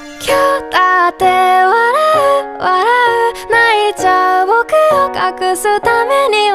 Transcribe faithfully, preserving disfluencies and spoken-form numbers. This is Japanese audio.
今日だって笑う笑う泣いちゃう僕を隠すために